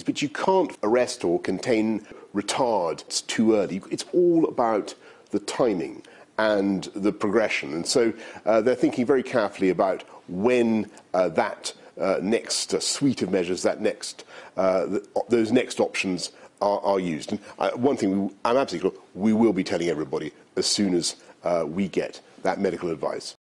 but you can't arrest or contain retard too early. It's all about the timing and the progression. And so they're thinking very carefully about when that next suite of measures, those next options are used. And one thing I'm absolutely sure we will be telling everybody as soon as we get that medical advice.